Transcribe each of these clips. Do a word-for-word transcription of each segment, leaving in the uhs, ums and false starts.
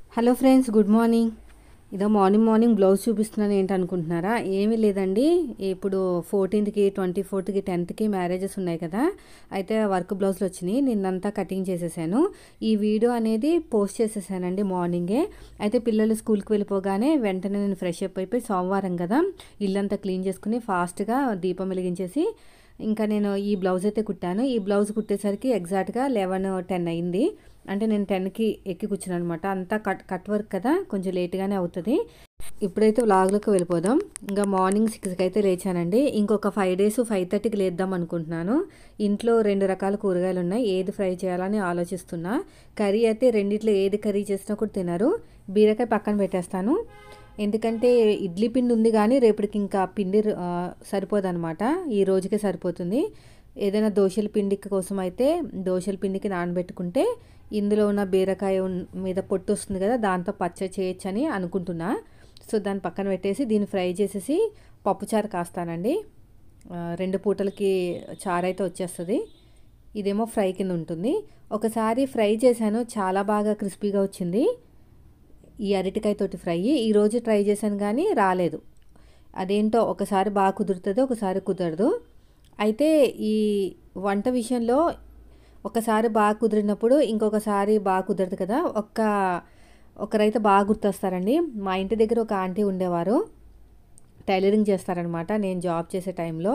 Hello friends, good morning. ఇదో morning morning blouse చూపిస్తున్నాను ఏంటి అనుకుంటున్నారా? ఏమీ లేదండి. ఇప్పుడు ఫోర్టీన్త్కి ట్వంటీ ఫోర్త్కి టెన్త్కి మ్యారేజెస్ ఉన్నాయి కదా. అయితే వర్క్ బ్లౌజులు వచ్చినాయి. నిన్నంతా కటింగ్ చేసేసాను. ఈ వీడియో అనేది పోస్ట్ చేసేసానండి మార్నింగే. అయితే పిల్లలు స్కూల్కి వెళ్ళిపోగానే వెంటనే నేను ఫ్రెష్ అప్ అయిపోయి, సోమవారం కదా, ఇల్లంతా క్లీన్ చేసుకుని ఫాస్ట్గా దీపం వెలిగించేసి ఇంకా నేను ఈ బ్లౌజ్ అయితే కుట్టాను. ఈ బ్లౌజ్ కుట్టేసరికి ఎగ్జాక్ట్గా లెవెన్ టెన్ అయింది. అంటే నేను టెన్కి ఎక్కి కూర్చున్నాను అనమాట. అంతా కట్ కట్ వర్క్ కదా, కొంచెం లేట్గానే అవుతుంది. ఇప్పుడైతే వ్లాగ్లోకి వెళ్ళిపోదాం. ఇంకా మార్నింగ్ సిక్స్కి అయితే లేచానండి. ఇంకొక ఫైవ్ డేస్ ఫైవ్ థర్టీకి లేద్దాం అనుకుంటున్నాను. ఇంట్లో రెండు రకాల కూరగాయలు ఉన్నాయి. ఏది ఫ్రై చేయాలని ఆలోచిస్తున్నా. కర్రీ అయితే రెండిట్లో ఏది కర్రీ చేసినా కూడా తినరు. బీరకాయ పక్కన పెట్టేస్తాను. ఎందుకంటే ఇడ్లీ పిండి ఉంది కానీ రేపటికి ఇంకా పిండి సరిపోదన్నమాట. ఈ రోజుకే సరిపోతుంది. ఏదైనా దోశల పిండి కోసం అయితే దోశల పిండికి నానబెట్టుకుంటే ఇందులో ఉన్న బీరకాయ మీద పొట్టు వస్తుంది కదా, దాంతో పచ్చడి చేయొచ్చని అనుకుంటున్నా. సో దాన్ని పక్కన పెట్టేసి దీన్ని ఫ్రై చేసేసి పప్పుచారు కాస్తానండి. రెండు పూటలకి చారు అయితే వచ్చేస్తుంది. ఇదేమో ఫ్రై కింద ఉంటుంది. ఒకసారి ఫ్రై చేశాను, చాలా బాగా క్రిస్పీగా వచ్చింది ఈ అరటికాయతోటి ఫ్రై. ఈరోజు ట్రై చేశాను కానీ రాలేదు. అదేంటో ఒకసారి బాగా కుదురుతుంది, ఒకసారి కుదరదు. అయితే ఈ వంట విషయంలో ఒకసారి బాగా కుదిరినప్పుడు ఇంకొకసారి బాగా కుదరదు కదా. ఒక్క ఒకరైతే బాగా గుర్తొస్తారండి. మా ఇంటి దగ్గర ఒక ఆంటీ ఉండేవారు, టైలరింగ్ చేస్తారనమాట. నేను జాబ్ చేసే టైంలో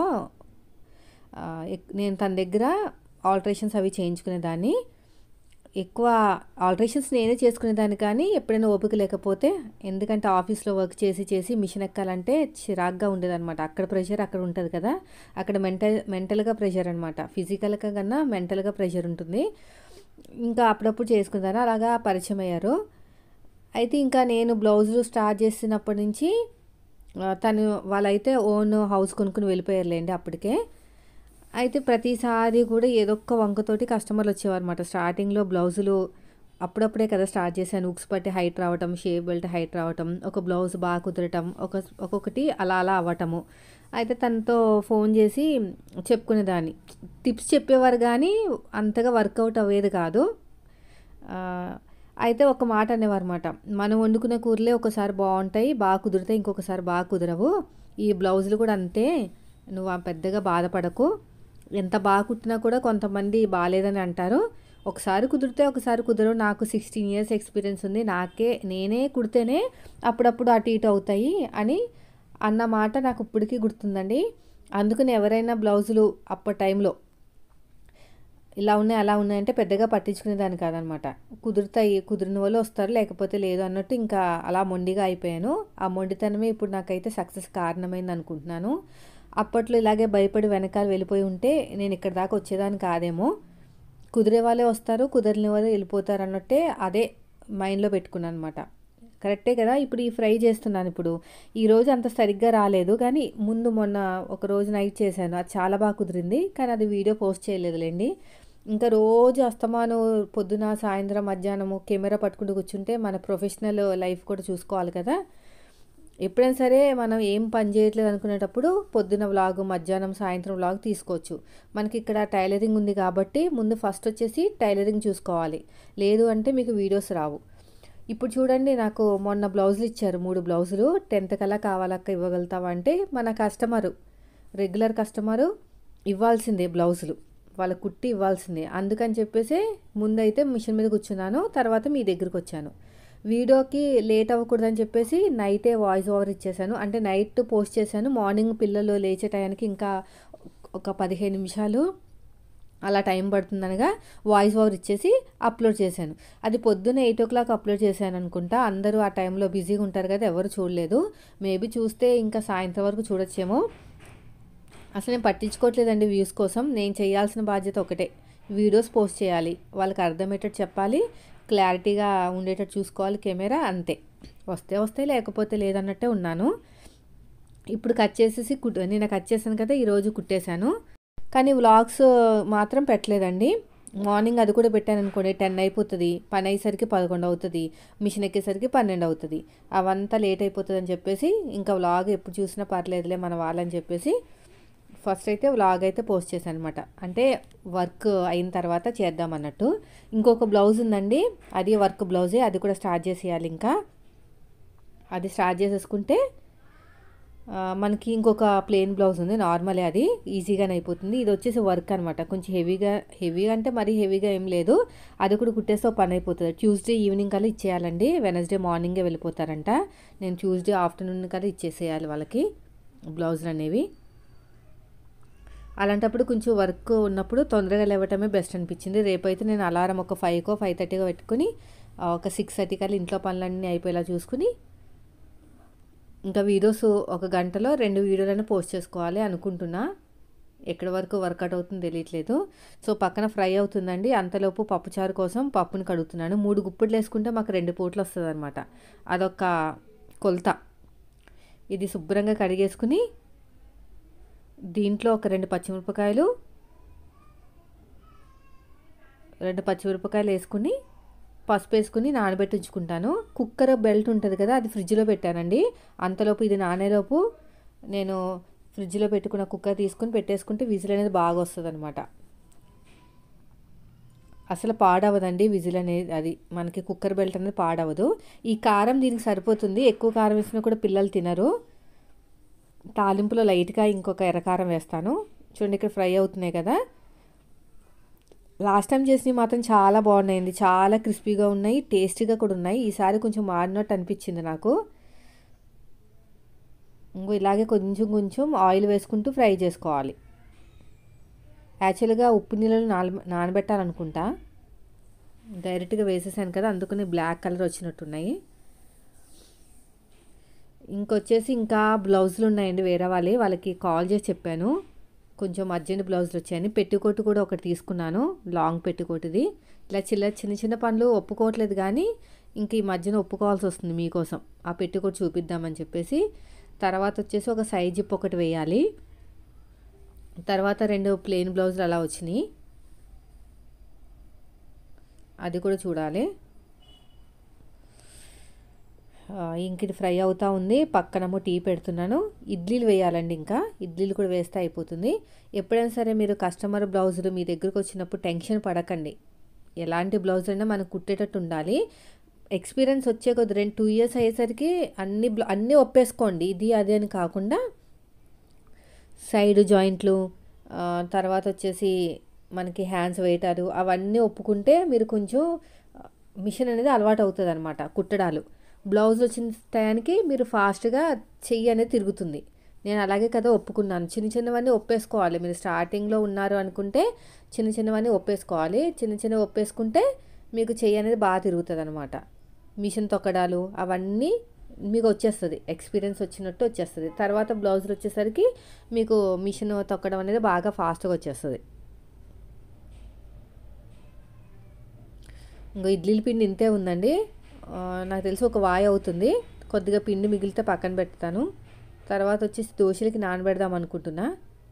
నేను తన దగ్గర ఆల్టరేషన్స్ అవి చేయించుకునేదాన్ని. ఎక్కువ ఆల్టరేషన్స్ నేనే చేసుకునేదాన్ని, కానీ ఎప్పుడైనా ఓపిక లేకపోతే, ఎందుకంటే ఆఫీస్లో వర్క్ చేసి చేసి మిషన్ ఎక్కాలంటే చిరాగ్గా ఉండేదన్నమాట. అక్కడ ప్రెషర్ అక్కడ ఉంటుంది కదా, అక్కడ మెంటల్ మెంటల్గా ప్రెషర్ అనమాట. ఫిజికల్గా కన్నా మెంటల్గా ప్రెషర్ ఉంటుంది. ఇంకా అప్పుడప్పుడు చేసుకునేదాన్ని. అలాగా పరిచయం అయ్యారు. అయితే ఇంకా నేను బ్లౌజులు స్టార్ట్ చేసినప్పటి నుంచి తను వాళ్ళైతే ఓన్ హౌస్ కొనుక్కుని వెళ్ళిపోయారులేండి అప్పటికే. అయితే ప్రతిసారి కూడా ఏదో ఒక వంకతోటి కస్టమర్లు వచ్చేవారు అనమాట. స్టార్టింగ్లో బ్లౌజులు అప్పుడప్పుడే కదా స్టార్ట్ చేశాను. ఉక్స్ పట్టి హైట్ రావటం, షేప్ బెల్ట్ హైట్ రావటం, ఒక బ్లౌజ్ బాగా కుదరటం, ఒక ఒక్కొక్కటి అలా అలా అవ్వటము. అయితే తనతో ఫోన్ చేసి చెప్పుకునేదాన్ని. టిప్స్ చెప్పేవారు కానీ అంతగా వర్కౌట్ అవ్వేది కాదు. అయితే ఒక మాట అనేవారు అనమాట, మనం వండుకునే కూరలే ఒకసారి బాగుంటాయి, బాగా కుదురుతాయి, ఇంకొకసారి బాగా కుదరవు. ఈ బ్లౌజులు కూడా అంతే, నువ్వు పెద్దగా బాధపడకు. ఎంత బాగా కుట్టినా కూడా కొంతమంది బాగాలేదని అంటారు. ఒకసారి కుదిరితే ఒకసారి కుదరవు. నాకు సిక్స్టీన్ ఇయర్స్ ఎక్స్పీరియన్స్ ఉంది. నాకే నేనే కుడితేనే అప్పుడప్పుడు అటు ఇటు అవుతాయి అని అన్న మాట నాకు ఇప్పటికీ గుర్తుందండి. అందుకని ఎవరైనా బ్లౌజులు అప్పటి టైంలో ఇలా ఉన్నాయి అలా ఉన్నాయంటే పెద్దగా పట్టించుకునేదాన్ని కాదనమాట. కుదురుతాయి, కుదిరిన వాళ్ళు వస్తారు, లేకపోతే లేదు అన్నట్టు ఇంకా అలా మొండిగా అయిపోయాను. ఆ మొండితనమే ఇప్పుడు నాకైతే సక్సెస్ కారణమైంది అనుకుంటున్నాను. అప్పట్లో ఇలాగే భయపడి వెనకాల వెళ్ళిపోయి ఉంటే నేను ఇక్కడ దాకా వచ్చేదాన్ని కాదేమో. కుదిరే వాళ్ళే వస్తారు, కుదరని వాళ్ళే వెళ్ళిపోతారు అన్నట్టే అదే మైండ్లో పెట్టుకున్నాను అనమాట. కరెక్టే కదా. ఇప్పుడు ఈ ఫ్రై చేస్తున్నాను. ఇప్పుడు ఈరోజు అంత సరిగ్గా రాలేదు, కానీ ముందు మొన్న ఒక రోజు నైట్ చేశాను, అది చాలా బాగా కుదిరింది. కానీ అది వీడియో పోస్ట్ చేయలేదులేండి. ఇంకా రోజు అస్తమాను పొద్దున సాయంత్రం మధ్యాహ్నము కెమెరా పట్టుకుంటూ కూర్చుంటే మన ప్రొఫెషనల్ లైఫ్ కూడా చూసుకోవాలి కదా. ఎప్పుడైనా సరే మనం ఏం పని చేయట్లేదు అనుకునేటప్పుడు పొద్దున వ్లాగ్, మధ్యాహ్నం సాయంత్రం వ్లాగ్ తీసుకోవచ్చు. మనకి ఇక్కడ టైలరింగ్ ఉంది కాబట్టి ముందు ఫస్ట్ వచ్చేసి టైలరింగ్ చూసుకోవాలి. లేదు అంటే మీకు వీడియోస్ రావు. ఇప్పుడు చూడండి, నాకు మొన్న బ్లౌజులు ఇచ్చారు, మూడు బ్లౌజులు. టెన్త్ కల్లా కావాలక్క ఇవ్వగలుగుతావా అంటే మన కస్టమరు, రెగ్యులర్ కస్టమరు ఇవ్వాల్సిందే బ్లౌజులు, వాళ్ళ కుట్టి ఇవ్వాల్సిందే. అందుకని చెప్పేసి ముందైతే మిషన్ మీద కూర్చున్నాను, తర్వాత మీ దగ్గరికి వచ్చాను. వీడియోకి లేట్ అవ్వకూడదని చెప్పేసి నైటే వాయిస్ ఓవర్ ఇచ్చేసాను. అంటే నైట్ పోస్ట్ చేశాను. మార్నింగ్ పిల్లలు లేచే టైంకి ఇంకా ఒక పదిహేను నిమిషాలు అలా టైం పడుతుందనగా వాయిస్ ఓవర్ ఇచ్చేసి అప్లోడ్ చేశాను. అది పొద్దున్న ఎయిట్ ఓ క్లాక్ అప్లోడ్ చేశాను అనుకుంటా. అందరూ ఆ టైంలో బిజీగా ఉంటారు కదా, ఎవరు చూడలేదు. మేబీ చూస్తే ఇంకా సాయంత్రం వరకు చూడొచ్చేమో. అసలు నేను పట్టించుకోవట్లేదండి వ్యూస్ కోసం. నేను చేయాల్సిన బాధ్యత ఒకటే, వీడియోస్ పోస్ట్ చేయాలి, వాళ్ళకి అర్థమయ్యేటట్టు చెప్పాలి, క్లారిటీగా ఉండేటట్టు చూసుకోవాలి కెమెరా, అంతే. వస్తే వస్తే లేకపోతే లేదన్నట్టే ఉన్నాను. ఇప్పుడు కట్ చేసేసి కుట్ నేను కట్ చేశాను కదా, ఈరోజు కుట్టేశాను. కానీ వ్లాగ్స్ మాత్రం పెట్టలేదండి. మార్నింగ్ అది కూడా పెట్టాను అనుకోండి, టెన్ అయిపోతుంది, పని అయ్యేసరికి పదకొండు అవుతుంది, మిషన్ ఎక్కేసరికి పన్నెండు అవుతుంది, అవంతా లేట్ అయిపోతుంది అని చెప్పేసి ఇంకా వ్లాగ్ ఎప్పుడు చూసినా పర్లేదులే మన వాళ్ళని చెప్పేసి ఫస్ట్ అయితే వ్లాగ్ అయితే పోస్ట్ చేశాను అనమాట. అంటే వర్క్ అయిన తర్వాత చేద్దామన్నట్టు. ఇంకొక బ్లౌజ్ ఉందండి, అది వర్క్ బ్లౌజే, అది కూడా స్టార్ట్ చేసేయాలి. ఇంకా అది స్టార్ట్ చేసేసుకుంటే మనకి ఇంకొక ప్లెయిన్ బ్లౌజ్ ఉంది, నార్మలే, అది ఈజీగానే అయిపోతుంది. ఇది వచ్చేసి వర్క్ అనమాట, కొంచెం హెవీగా, హెవీగా అంటే మరీ హెవీగా ఏం లేదు. అది కూడా కుట్టేస్తే పని అయిపోతుంది. ట్యూస్డే ఈవినింగ్ కల్లా ఇచ్చేయాలండి, వెనస్డే మార్నింగే వెళ్ళిపోతారంట. నేను ట్యూస్డే ఆఫ్టర్నూన్ కల్లా ఇచ్చేసేయాలి వాళ్ళకి బ్లౌజులు అనేవి. అలాంటప్పుడు కొంచెం వర్క్ ఉన్నప్పుడు తొందరగా లేవటమే బెస్ట్ అనిపించింది. రేపైతే నేను అలారం ఒక ఫైవ్కో ఫైవ్ థర్టీకో పెట్టుకుని ఒక సిక్స్ థర్టీ కల్లా ఇంట్లో పనులన్నీ అయిపోయేలా చూసుకుని ఇంకా వీడియోస్ ఒక గంటలో రెండు వీడియోలను పోస్ట్ చేసుకోవాలి అనుకుంటున్నా. ఎక్కడి వరకు వర్కౌట్ అవుతుందో తెలియట్లేదు. సో పక్కన ఫ్రై అవుతుందండి, అంతలోపు పప్పుచారు కోసం పప్పుని కడుగుతున్నాను. మూడు గుప్పిళ్ళు వేసుకుంటే మాకు రెండు పూటలు వస్తుంది అనమాట, అదొక కొలత. ఇది శుభ్రంగా కడిగేసుకుని దీంట్లో ఒక రెండు పచ్చిమిరపకాయలు రెండు పచ్చిమిరపకాయలు వేసుకుని పసుపు వేసుకుని నానబెట్టి ఉంచుకుంటాను. కుక్కర్ బెల్ట్ ఉంటుంది కదా, అది ఫ్రిడ్జ్లో పెట్టానండి. అంతలోపు ఇది నానేలోపు నేను ఫ్రిడ్జ్లో పెట్టుకున్న కుక్కర్ తీసుకుని పెట్టేసుకుంటే విజిల్ అనేది బాగా వస్తుంది అనమాట. అసలు పాడవదండి విజిల్ అనేది, అది మనకి కుక్కర్ బెల్ట్ అనేది పాడవదు. ఈ కారం దీనికి సరిపోతుంది, ఎక్కువ కారం వేసినా కూడా పిల్లలు తినరు. తాలింపులో లైట్గా ఇంకొక ఎర్రకారం వేస్తాను. చూడండి ఇక్కడ ఫ్రై అవుతున్నాయి కదా. లాస్ట్ టైం చేసినవి మాత్రం చాలా బాగున్నాయండి, చాలా క్రిస్పీగా ఉన్నాయి, టేస్టీగా కూడా ఉన్నాయి. ఈసారి కొంచెం మారినట్టు అనిపించింది నాకు. ఇంకో ఇలాగే కొంచెం కొంచెం ఆయిల్ వేసుకుంటూ ఫ్రై చేసుకోవాలి. యాక్చువల్గా ఉప్పు నీళ్ళలో నాన నానబెట్టాలనుకుంటా, డైరెక్ట్గా వేసేసాను కదా, అందుకని బ్లాక్ కలర్ వచ్చినట్టున్నాయి. ఇంకొచ్చేసి ఇంకా బ్లౌజులు ఉన్నాయండి వేరే వాళ్ళే, వాళ్ళకి కాల్ చేసి చెప్పాను కొంచెం అర్జెంట్ బ్లౌజులు వచ్చాయని. పెట్టికోట్ కూడా ఒకటి తీసుకున్నాను, లాంగ్ పెట్టికోట్ది. ఇలా చిల్ల చిన్న చిన్న పనులు ఒప్పుకోవట్లేదు కానీ ఇంక ఈ మధ్యన ఒప్పుకోవాల్సి వస్తుంది మీకోసం, ఆ పెట్టికోట్ చూపిద్దామని చెప్పేసి. తర్వాత వచ్చేసి ఒక సైజ్ జిప్ ఒకటి వేయాలి. తర్వాత రెండు ప్లెయిన్ బ్లౌజులు అలా వచ్చినాయి, అది కూడా చూడాలి. ఇంక ఇది ఫ్రై అవుతూ ఉంది, పక్కనేమో టీ పెడుతున్నాను. ఇడ్లీలు వేయాలండి, ఇంకా ఇడ్లీలు కూడా వేస్తే అయిపోతుంది. ఎప్పుడైనా సరే మీరు కస్టమర్ బ్లౌజులు మీ దగ్గరకు వచ్చినప్పుడు టెన్షన్ పడకండి. ఎలాంటి బ్లౌజ్ అయినా మనకు కుట్టేటట్టు ఉండాలి. ఎక్స్పీరియన్స్ వచ్చే కొద్ది రెండు టూ ఇయర్స్ అయ్యేసరికి అన్ని అన్నీ ఒప్పేసుకోండి, ఇది అది అని కాకుండా సైడ్ జాయింట్లు, తర్వాత వచ్చేసి మనకి హ్యాండ్స్ వేయటాలు అవన్నీ ఒప్పుకుంటే మీరు కొంచెం మిషన్ అనేది అలవాటు అవుతుంది అనమాట. కుట్టడాలు బ్లౌజ్ వచ్చిన టయానికి మీరు ఫాస్ట్గా చెయ్యి అనేది తిరుగుతుంది. నేను అలాగే కదా ఒప్పుకున్నాను. చిన్న చిన్నవన్నీ ఒప్పేసుకోవాలి. మీరు స్టార్టింగ్లో ఉన్నారు అనుకుంటే చిన్న చిన్నవన్నీ ఒప్పేసుకోవాలి. చిన్న చిన్నవి ఒప్పేసుకుంటే మీకు చెయ్యి అనేది బాగా తిరుగుతుంది అనమాట. మిషన్ తొక్కడాలు అవన్నీ మీకు వచ్చేస్తుంది, ఎక్స్పీరియన్స్ వచ్చినట్టు వచ్చేస్తుంది. తర్వాత బ్లౌజులు వచ్చేసరికి మీకు మిషన్ తొక్కడం అనేది బాగా ఫాస్ట్గా వచ్చేస్తుంది. ఇంకో ఇడ్లీల పిండి ఇంతే ఉందండి, నాకు తెలిసి ఒక వాయి అవుతుంది. కొద్దిగా పిండి మిగిలితే పక్కన పెడతాను. తర్వాత వచ్చేసి దోశలకి నానబెడదాం అనుకుంటున్నా.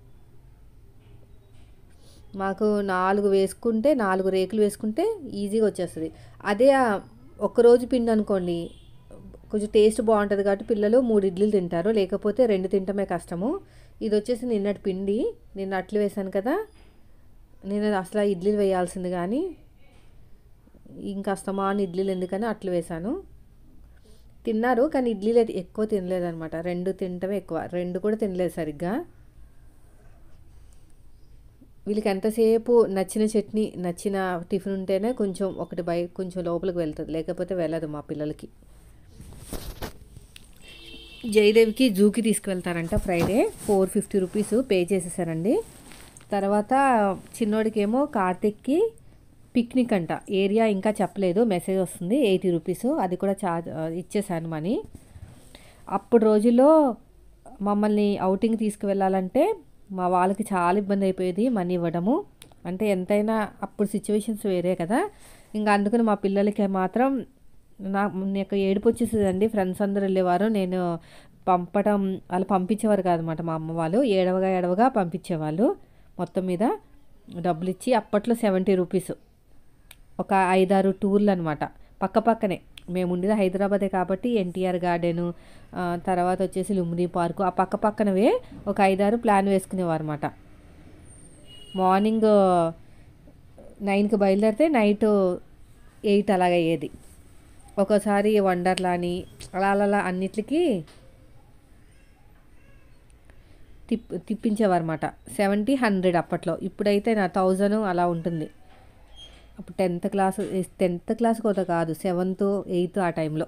మాకు నాలుగు వేసుకుంటే నాలుగు రేకులు వేసుకుంటే ఈజీగా వచ్చేస్తుంది. అదే ఒక్కరోజు పిండి అనుకోండి కొంచెం టేస్ట్ బాగుంటుంది కాబట్టి పిల్లలు మూడు ఇడ్లీలు తింటారు, లేకపోతే రెండు తింటమే కష్టము. ఇది వచ్చేసి నిన్నటి పిండి, నిన్న అట్లు వేసాను కదా, నేను అసలు ఇడ్లీలు వేయాల్సింది కానీ ఇంకా అస్తమాను ఇడ్లీలు ఎందుకని అట్లు వేసాను. తిన్నారు కానీ ఇడ్లీలు ఎక్కువ తినలేదనమాట, రెండు తినటమే ఎక్కువ, రెండు కూడా తినలేదు సరిగ్గా. వీళ్ళకి ఎంతసేపు నచ్చిన చట్నీ నచ్చిన టిఫిన్ ఉంటేనే కొంచెం ఒకటి బై కొంచెం లోపలికి వెళ్తుంది, లేకపోతే వెళ్ళదు మా పిల్లలకి. జయదేవికి జూకి తీసుకువెళ్తారంట Friday, four fifty rupees pay చేసేసారండి. తర్వాత చిన్నోడికేమో కార్తిక్కి పిక్నిక్ అంట, ఏరియా ఇంకా చెప్పలేదు, మెసేజ్ వస్తుంది ఎయిటీ రూపీస్, అది కూడా చార్జ్ ఇచ్చేసాను మనీ. అప్పుడు రోజుల్లో మమ్మల్ని ఔటింగ్ తీసుకువెళ్ళాలంటే మా వాళ్ళకి చాలా ఇబ్బంది అయిపోయేది మనీ ఇవ్వడము, అంటే ఎంతైనా అప్పుడు సిచ్యువేషన్స్ వేరే కదా. ఇంకా అందుకని మా పిల్లలకి మాత్రం నా నాకు ఏడుపు వచ్చేసేదండి. ఫ్రెండ్స్ అందరూ వెళ్ళేవారు, నేను పంపడం వాళ్ళు పంపించేవారు కాదన్నమాట. మా అమ్మ వాళ్ళు ఏడవగా ఏడవగా పంపించేవాళ్ళు. మొత్తం మీద డబ్బులు ఇచ్చి అప్పట్లో సెవెంటీ రూపీస్ ఒక ఐదారు టూర్లు అనమాట, పక్క పక్కనే మేము ఉండేది హైదరాబాదే కాబట్టి ఎన్టీఆర్ గార్డెను, తర్వాత వచ్చేసి లుంబిని పార్కు, ఆ పక్క పక్కనవే ఒక ఐదారు ప్లాన్ వేసుకునేవారు అనమాట. మార్నింగ్ నైన్కి బయలుదేరితే నైట్ ఎయిట్ అలాగ అయ్యేది. ఒకసారి వండర్లా అని అలా అలా అన్నిటికీ తిప్ తిప్పించేవారన్నమాట. సెవెంటీ హండ్రెడ్ అప్పట్లో. ఇప్పుడైతే నా థౌజండ్ అలా ఉంటుంది. అప్పుడు టెన్త్ క్లాస్ టెన్త్ క్లాస్ కోత కాదు, సెవెంత్ ఎయిత్ ఆ టైంలో.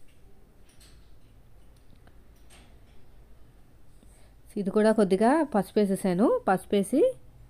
ఇది కూడా కొద్దిగా పసుపు వేసేసాను. పసుపు వేసి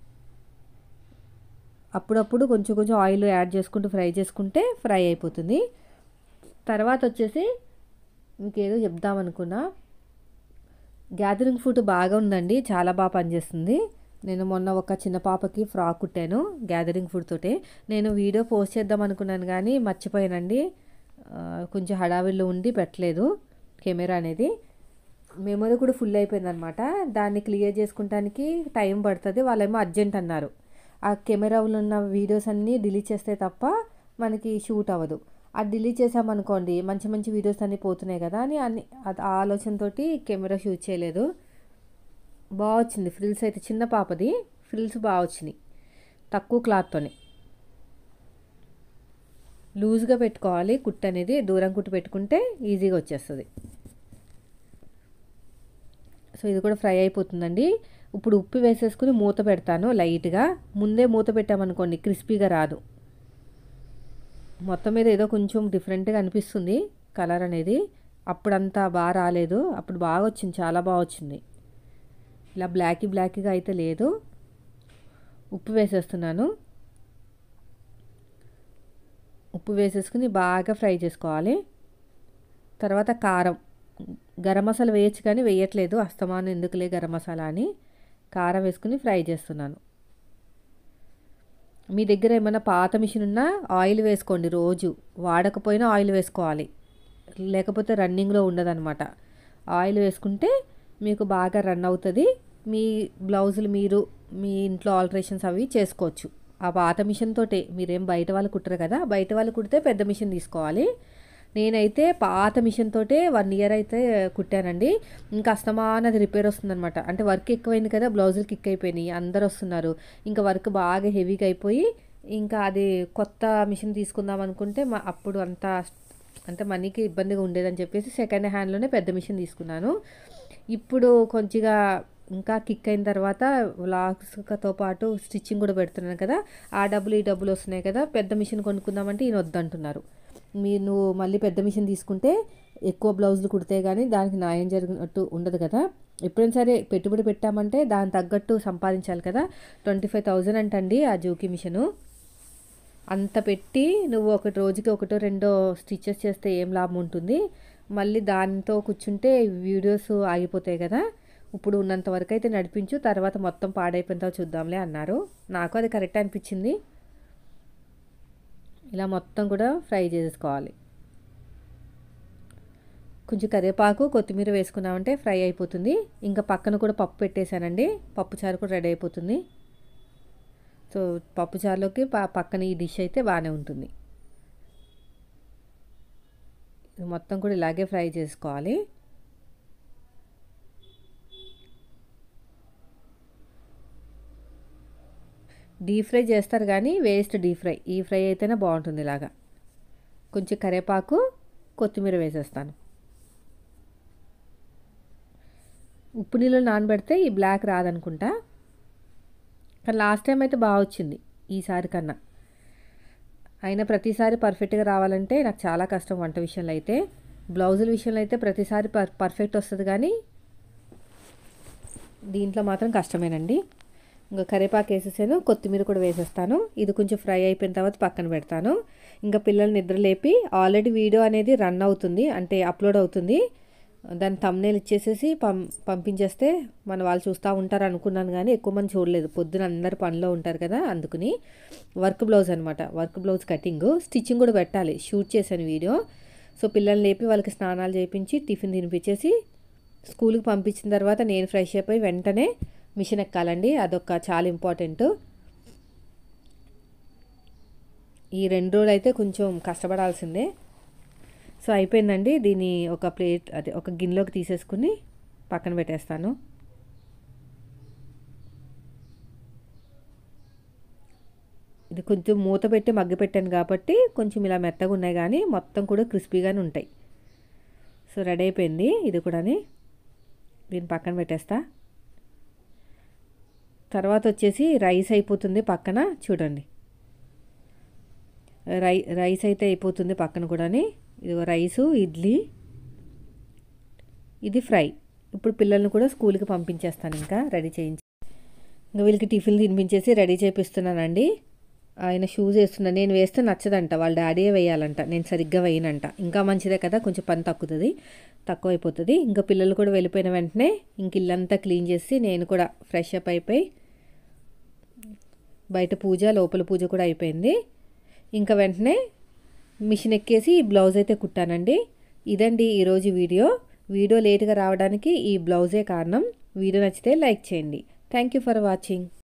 అప్పుడప్పుడు కొంచెం కొంచెం ఆయిల్ యాడ్ చేసుకుంటూ ఫ్రై చేసుకుంటే ఫ్రై అయిపోతుంది. తర్వాత వచ్చేసి ఇంకేదో చెప్దామనుకున్నా, గ్యాదరింగ్ ఫుడ్ బాగా ఉందండి, చాలా బాగా పనిచేస్తుంది. నేను మొన్న ఒక చిన్న పాపకి ఫ్రాక్ కుట్టాను గ్యాదరింగ్ ఫుడ్ తోటే. నేను వీడియో పోస్ట్ చేద్దాం అనుకున్నాను కానీ మర్చిపోయానండి, కొంచెం హడావిడిలో ఉండి పెట్టలేదు కెమెరా అనేది. మెమరీ కూడా ఫుల్ అయిపోయిందనమాట. దాన్ని క్లియర్ చేసుకుంటానికి టైం పడుతుంది. వాళ్ళేమో అర్జెంట్ అన్నారు. ఆ కెమెరాలో ఉన్న వీడియోస్ అన్నీ డిలీట్ చేస్తే తప్ప మనకి షూట్ అవ్వదు. అది డిలీట్ చేసామనుకోండి మంచి మంచి వీడియోస్ అన్నీ పోతున్నాయి కదా అని అన్ని ఆ ఆలోచనతోటి కెమెరా షూట్ చేయలేదు. బాగా వచ్చింది ఫ్రిల్స్ అయితే, చిన్న పాపది ఫ్రిల్స్ బాగా వచ్చినాయి తక్కువ క్లాత్తోనే. లూజ్గా పెట్టుకోవాలి కుట్టు అనేది, దూరం కుట్టు పెట్టుకుంటే ఈజీగా వచ్చేస్తుంది. సో ఇది కూడా ఫ్రై అయిపోతుందండి. ఇప్పుడు ఉప్పు వేసేసుకుని మూత పెడతాను లైట్గా. ముందే మూత పెట్టామనుకోండి క్రిస్పీగా రాదు. మొత్తం మీద ఏదో కొంచెం డిఫరెంట్గా అనిపిస్తుంది కలర్ అనేది. అప్పుడంతా బాగా రాలేదు, అప్పుడు బాగా వచ్చింది, చాలా బాగా వచ్చింది. ఇలా బ్లాకీ బ్లాకీగా అయితే లేదు. ఉప్పు వేసేస్తున్నాను. ఉప్పు వేసేసుకుని బాగా ఫ్రై చేసుకోవాలి. తర్వాత కారం, గరం మసాలా వేయచ్చు కానీ వేయట్లేదు, అస్తమానం ఎందుకులే గరం మసాలా అని కారం వేసుకుని ఫ్రై చేస్తున్నాను. మీ దగ్గర ఏమైనా పాత మిషన్ ఉన్నా ఆయిల్ వేసుకోండి, రోజు వాడకపోయినా ఆయిల్ వేసుకోవాలి, లేకపోతే రన్నింగ్లో ఉండదన్నమాట. ఆయిల్ వేసుకుంటే మీకు బాగా రన్ అవుతుంది. మీ బ్లౌజులు మీరు మీ ఇంట్లో ఆల్టరేషన్స్ అవి చేసుకోవచ్చు. ఆ పాత మిషన్ తోటే, మీరేం బయట వాళ్ళు కుట్టరు కదా, బయట వాళ్ళు కుడితే పెద్ద మిషన్ తీసుకోవాలి. నేనైతే పాత మిషన్ తోటే వన్ ఇయర్ అయితే కుట్టానండి. ఇంకా అస్తమాన అది రిపేర్ వస్తుందన్నమాట. అంటే వర్క్ ఎక్కువైంది కదా, బ్లౌజులు కిక్ అయిపోయినాయి, అందరు వస్తున్నారు, ఇంకా వర్క్ బాగా హెవీగా అయిపోయి ఇంకా అది కొత్త మిషన్ తీసుకుందాం అనుకుంటే మా అప్పుడు అంత అంటే మనీకి ఇబ్బందిగా ఉండేదని చెప్పేసి సెకండ్ హ్యాండ్లోనే పెద్ద మిషన్ తీసుకున్నాను. ఇప్పుడు కొంచెంగా ఇంకా కిక్ అయిన తర్వాత వ్లాగ్స్తో పాటు స్టిచ్చింగ్ కూడా పెడుతున్నాను కదా, ఆ డబ్బులు ఈ డబ్బులు వస్తున్నాయి కదా, పెద్ద మిషన్ కొనుక్కుందామంటే ఈయన వద్దంటున్నారు. మీరు నువ్వు మళ్ళీ పెద్ద మిషన్ తీసుకుంటే ఎక్కువ బ్లౌజులు కుడితే కానీ దానికి న్యాయం జరిగినట్టు ఉండదు కదా. ఎప్పుడైనా సరే పెట్టుబడి పెట్టామంటే దాని తగ్గట్టు సంపాదించాలి కదా. ట్వంటీ ఫైవ్ థౌజండ్ అంటండి ఆ జోకీ మిషను. అంత పెట్టి నువ్వు ఒకటి రోజుకి ఒకటో రెండో స్టిచెస్ చేస్తే ఏం లాభం ఉంటుంది. మళ్ళీ దాంతో కూర్చుంటే వీడియోస్ ఆగిపోతాయి కదా. ఇప్పుడు ఉన్నంత వరకు అయితే నడిపించు, తర్వాత మొత్తం పాడైపోయిన తర్వాత చూద్దాంలే అన్నారు. నాకు అది కరెక్ట్ అనిపించింది. ఇలా మొత్తం కూడా ఫ్రై చేసుకోవాలి. కొంచెం కరివేపాకు కొత్తిమీర వేసుకున్నామంటే ఫ్రై అయిపోతుంది. ఇంకా పక్కన కూడా పప్పు పెట్టేశానండి, పప్పుచారు కూడా రెడీ అయిపోతుంది. సో పప్పుచారులోకి పక్కన ఈ డిష్ అయితే బాగానే ఉంటుంది. మొత్తం కూడా ఇలాగే ఫ్రై చేసుకోవాలి. డీప్ ఫ్రై చేస్తారు కానీ వేస్ట్ డీప్ ఫ్రై, ఈ ఫ్రై అయితేనే బాగుంటుంది. ఇలాగా కొంచెం కరివేపాకు కొత్తిమీర వేసేస్తాను. ఉప్పు నీళ్ళు నానబెడితే ఈ బ్లాక్ రాదనుకుంటా, కానీ లాస్ట్ టైం అయితే బాగా వచ్చింది ఈసారి కన్నా. అయినా ప్రతిసారి పర్ఫెక్ట్గా రావాలంటే నాకు చాలా కష్టం వంట విషయంలో అయితే. బ్లౌజుల విషయంలో అయితే ప్రతిసారి పర్ పర్ఫెక్ట్ వస్తుంది కానీ దీంట్లో మాత్రం కష్టమేనండి. ఇంకా కరివేపాకు వేసేసాను, కొత్తిమీర కూడా వేసేస్తాను. ఇది కొంచెం ఫ్రై అయిపోయిన తర్వాత పక్కన పెడతాను. ఇంకా పిల్లల్ని నిద్ర లేపి ఆల్రెడీ వీడియో అనేది రన్ అవుతుంది, అంటే అప్లోడ్ అవుతుంది. దాని థంబ్నెయిల్ ఇచ్చేసేసి పం పంపించేస్తే మన వాళ్ళు చూస్తూ ఉంటారు అనుకున్నాను కానీ ఎక్కువ మంది చూడలేదు. పొద్దున అందరు పనిలో ఉంటారు కదా, అందుకుని. వర్క్ బ్లౌజ్ అనమాట, వర్క్ బ్లౌజ్ కటింగ్, స్టిచ్చింగ్ కూడా పెట్టాలి, షూట్ చేశాను వీడియో. సో పిల్లల్ని లేపి వాళ్ళకి స్నానాలు చేయించి టిఫిన్ తినిపించేసి స్కూల్కి పంపించిన తర్వాత నేను ఫ్రెష్ అయిపోయి వెంటనే మిషన్ ఎక్కాలండి. అదొక చాలా ఇంపార్టెంట్. ఈ రెండు రోజులు అయితే కొంచెం కష్టపడాల్సిందే. సో అయిపోయిందండి. దీన్ని ఒక ప్లేట్ అదే ఒక గిన్నెలోకి తీసేసుకుని పక్కన పెట్టేస్తాను. ఇది కొంచెం మూత పెట్టి మగ్గ పెట్టాను కాబట్టి కొంచెం ఇలా మెత్తగా ఉన్నాయి, కానీ మొత్తం కూడా క్రిస్పీగానే ఉంటాయి. సో రెడీ అయిపోయింది ఇది కూడా. దీన్ని పక్కన పెట్టేస్తా. తర్వాత వచ్చేసి రైస్ అయిపోతుంది పక్కన. చూడండి, రై రైస్ అయితే అయిపోతుంది పక్కన కూడా. ఇది రైసు, ఇడ్లీ, ఇది ఫ్రై. ఇప్పుడు పిల్లల్ని కూడా స్కూల్కి పంపించేస్తాను, ఇంకా రెడీ చేయించి. ఇంకా వీళ్ళకి టిఫిన్ తినిపించేసి రెడీ చేపిస్తున్నానండి. ఆయన షూస్ వేస్తున్నా. నేను వేస్తే నచ్చదంట, వాళ్ళ డాడీయే వేయాలంట, నేను సరిగ్గా వేయనంట. ఇంకా మంచిదే కదా, కొంచెం పని తక్కుతుంది తక్కువ అయిపోతుంది. ఇంకా పిల్లలు కూడా వెళ్ళిపోయిన వెంటనే ఇంక ఇల్లంతా క్లీన్ చేసి నేను కూడా ఫ్రెష్ అప్ అయిపోయి, బయట పూజ లోపల పూజ కూడా అయిపోయింది. ఇంకా వెంటనే మిషన్ ఎక్కేసి ఈ బ్లౌజ్ అయితే కుట్టానండి. ఇదండి ఈరోజు వీడియో. వీడియో లేట్గా రావడానికి ఈ బ్లౌజే కారణం. వీడియో నచ్చితే లైక్ చేయండి. Thank you for watching.